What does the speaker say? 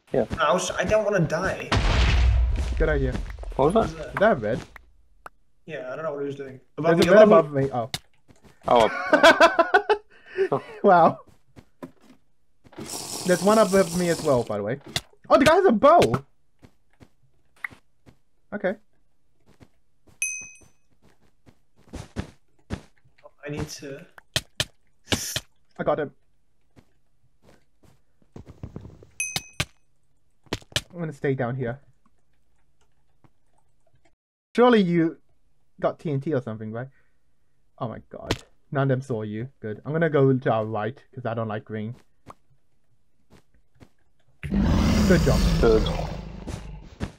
Yeah. No, I don't want to die. Good idea. What What was is that? that? Is that a bed? Yeah, I don't know what he was doing. Above There's a me, bed above above me. me. Oh. Oh, Wow. There's one above me as well, by the way. Oh, the guy has a bow. Okay. I need to. I got him. I'm gonna stay down here. Surely you got TNT or something, right? Oh my god. None of them saw you. Good. I'm gonna go to our right, because I don't like green. Good job. good.